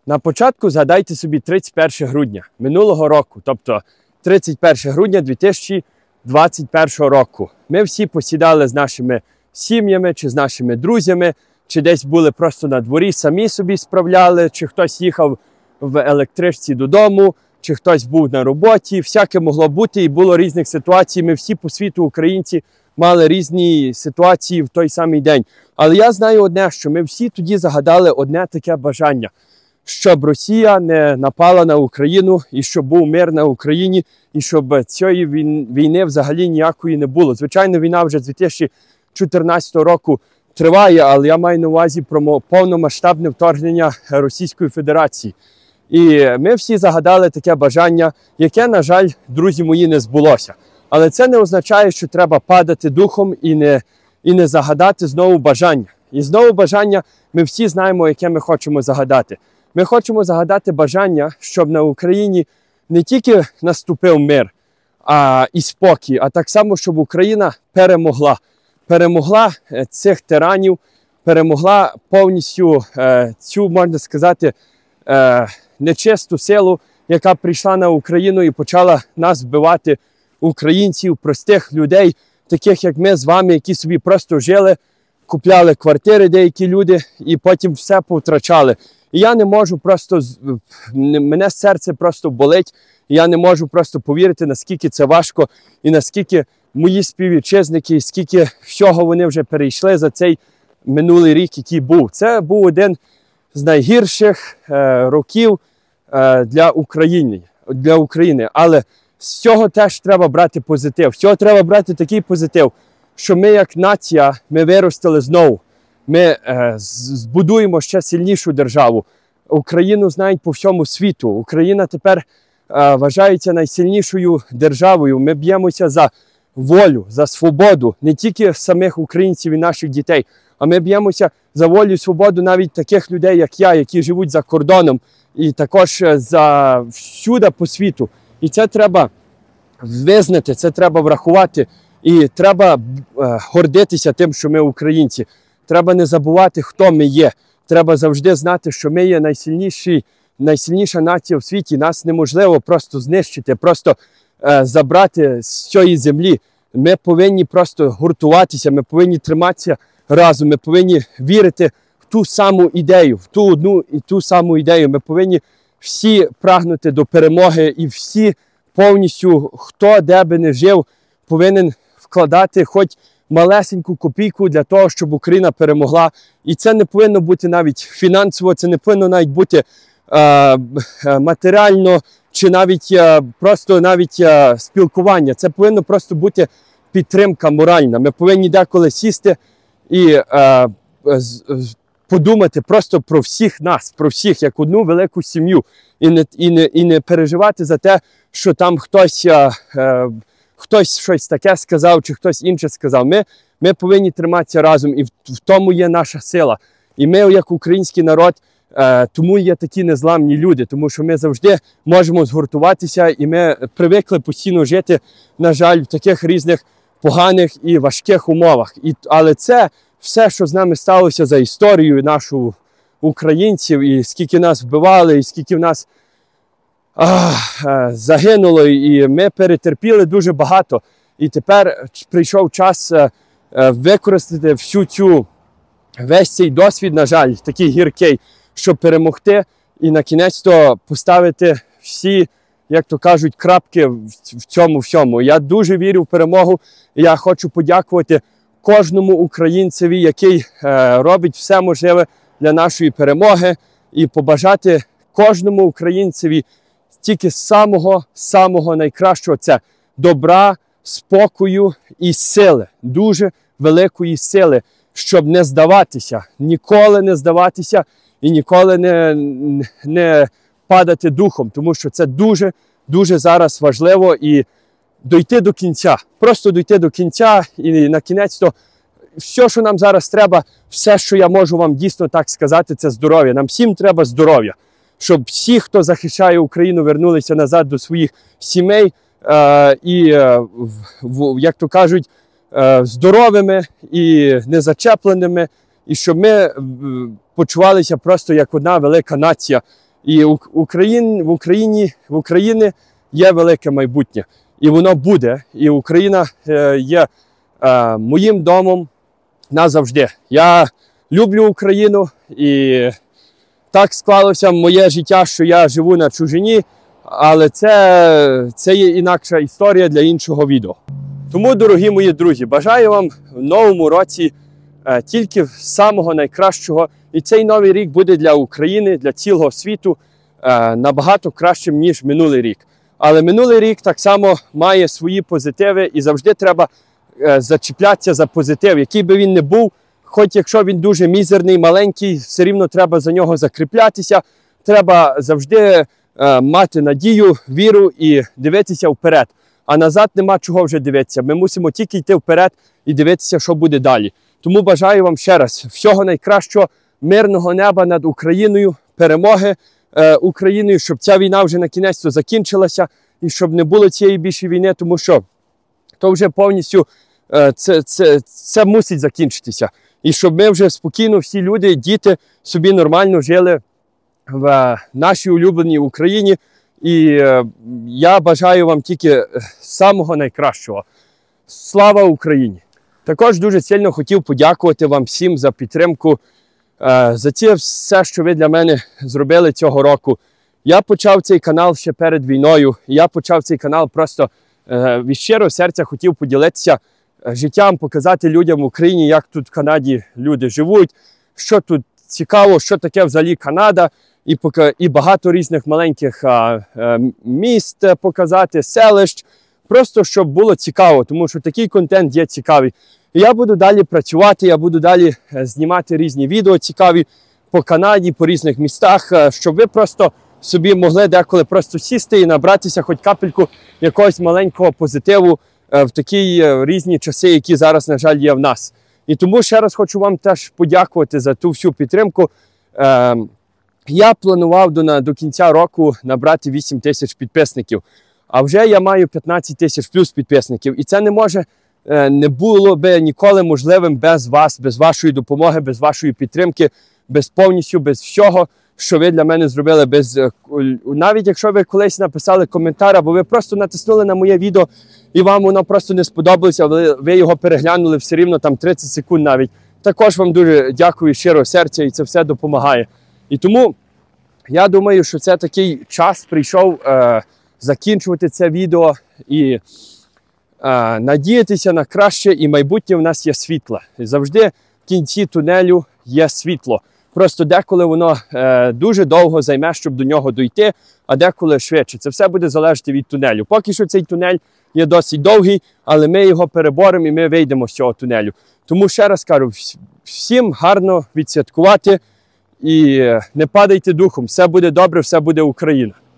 На початку згадайте собі 31 грудня минулого року, тобто 31 грудня 2021 року. Ми всі посідали з нашими сім'ями, чи з нашими друзями, чи десь були просто на дворі, самі собі справляли, чи хтось їхав в електричці додому, чи хтось був на роботі. Всяке могло бути і було різних ситуацій. Ми всі по світу, українці, мали різні ситуації в той самий день. Але я знаю одне, що ми всі тоді загадали одне таке бажання, щоб Росія не напала на Україну, і щоб був мир на Україні, і щоб цієї війни взагалі ніякої не було. Звичайно, війна вже з 2014 року триває, але я маю на увазі про повномасштабне вторгнення Російської Федерації. І ми всі загадали таке бажання, яке, на жаль, друзі мої, не збулося. Але це не означає, що треба падати духом і не загадати знову бажання. І знову бажання ми всі знаємо, яке ми хочемо загадати. Ми хочемо загадати бажання, щоб на Україні не тільки наступив мир і спокій, а так само, щоб Україна перемогла. Перемогла цих тиранів, перемогла повністю цю, можна сказати, нечисту силу, яка прийшла на Україну і почала нас вбивати, українців, простих людей, таких як ми з вами, які собі просто жили, купляли квартири деякі люди і потім все повтрачали. І я не можу просто, мене серце просто болить, і я не можу просто повірити, наскільки це важко і наскільки мої співвітчизники, і скільки всього вони вже перейшли за цей минулий рік, який був. Це був один з найгірших років для України. Але з цього теж треба брати позитив. З цього треба брати такий позитив, що ми як нація, ми виростили знову. Ми збудуємо ще сильнішу державу. Україну знають по всьому світу. Україна тепер вважається найсильнішою державою. Ми б'ємося за волю, за свободу не тільки самих українців і наших дітей, а ми б'ємося за волю і свободу навіть таких людей, як я, які живуть за кордоном і також за всюди по світу. І це треба визнати, це треба врахувати і треба гордитися тим, що ми українці. Треба не забувати, хто ми є. Треба завжди знати, що ми є найсильніша нація в світі. Нас неможливо просто знищити, просто забрати з цієї землі. Ми повинні просто гуртуватися, ми повинні триматися разом, ми повинні вірити в ту саму ідею, в ту одну і ту саму ідею. Ми повинні всі прагнути до перемоги і всі повністю, хто де би не жив, повинен вкладати хоч малесеньку копійку для того, щоб Україна перемогла. І це не повинно бути навіть фінансово, це не повинно навіть бути матеріально, чи навіть просто спілкування. Це повинно просто бути підтримка моральна. Ми повинні деколи сісти і подумати просто про всіх нас, про всіх, як одну велику сім'ю. І не переживати за те, що там хтось щось таке сказав, чи хтось інше сказав. Ми повинні триматися разом, і в тому є наша сила. І ми, як український народ, тому є такі незламні люди, тому що ми завжди можемо згуртуватися, і ми привикли постійно жити, на жаль, в таких різних поганих і важких умовах. Але це все, що з нами сталося за історією нашу українців, і скільки нас вбивали, і скільки в нас загинуло, і ми перетерпіли дуже багато. І тепер прийшов час використати весь цей досвід, на жаль, такий гіркий, щоб перемогти і на кінець-то поставити всі, як то кажуть, крапки в цьому всьому. Я дуже вірю в перемогу, і я хочу подякувати кожному українцеві, який робить все можливе для нашої перемоги, і побажати кожному українцеві тільки самого найкращого – це добра, спокою і сили, дуже великої сили, щоб не здаватися, ніколи не здаватися і ніколи не падати духом, тому що це дуже зараз важливо, і дойти до кінця, просто дойти до кінця, і на кінець-то все, що нам зараз треба, все, що я можу вам дійсно так сказати, це здоров'я. Нам всім треба здоров'я, щоб всі, хто захищає Україну, вернулися назад до своїх сімей і, як то кажуть, здоровими і незачепленими, і щоб ми почувалися просто як одна велика нація. І в Україні є велике майбутнє. І воно буде. І Україна є моїм домом назавжди. Я люблю Україну, і так склалося моє життя, що я живу на чужині, але це є інакша історія для іншого відео. Тому, дорогі мої друзі, бажаю вам в новому році тільки самого найкращого. І цей новий рік буде для України, для цілого світу набагато кращим, ніж минулий рік. Але минулий рік так само має свої позитиви, і завжди треба зачіплятися за позитив, який би він не був. Хоч якщо він дуже мізерний, маленький, все рівно треба за нього закріплятися. Треба завжди мати надію, віру і дивитися вперед. А назад нема чого вже дивитися. Ми мусимо тільки йти вперед і дивитися, що буде далі. Тому бажаю вам ще раз всього найкращого, мирного неба над Україною, перемоги Україною, щоб ця війна вже на кінець закінчилася і щоб не було цієї більшої війни, тому що то вже повністю це мусить закінчитися. І щоб ми вже спокійно, всі люди, діти собі нормально жили в нашій улюбленій Україні. І я бажаю вам тільки самого найкращого. Слава Україні! Також дуже сильно хотів подякувати вам всім за підтримку, за це все, що ви для мене зробили цього року. Я почав цей канал ще перед війною. Я почав цей канал просто від щирого серця хотів поділитися життям, показати людям в Україні, як тут в Канаді люди живуть, що тут цікаво, що таке взагалі Канада, і багато різних маленьких міст показати, селищ, просто щоб було цікаво, тому що такий контент є цікавий. І я буду далі працювати, я буду далі знімати різні відео цікаві по Канаді, по різних містах, щоб ви просто собі могли деколи просто сісти і набратися хоч капельку якогось маленького позитиву в такі різні часи, які зараз, на жаль, є в нас. І тому ще раз хочу вам теж подякувати за ту всю підтримку. Я планував до кінця року набрати 8 тисяч підписників, а вже я маю 15 тисяч плюс підписників. І це не було би ніколи можливим без вас, без вашої допомоги, без вашої підтримки, без всього, що ви для мене зробили. Навіть якщо ви колись написали коментар, або ви просто натиснули на моє відео, і вам воно просто не сподобалося, ви його переглянули все рівно, там 30 секунд навіть. Також вам дуже дякую щиро серця, і це все допомагає. І тому я думаю, що це такий час прийшов закінчувати це відео і надіятися на краще, і майбутнє в нас є світле. І завжди в кінці тунелю є світло. Просто деколи воно дуже довго займе, щоб до нього дійти, а деколи швидше. Це все буде залежати від тунелю. Поки що цей тунель є досить довгий, але ми його переборемо і ми вийдемо з цього тунелю. Тому ще раз кажу, всім гарно відсвяткувати і не падайте духом. Все буде добре, все буде Україна.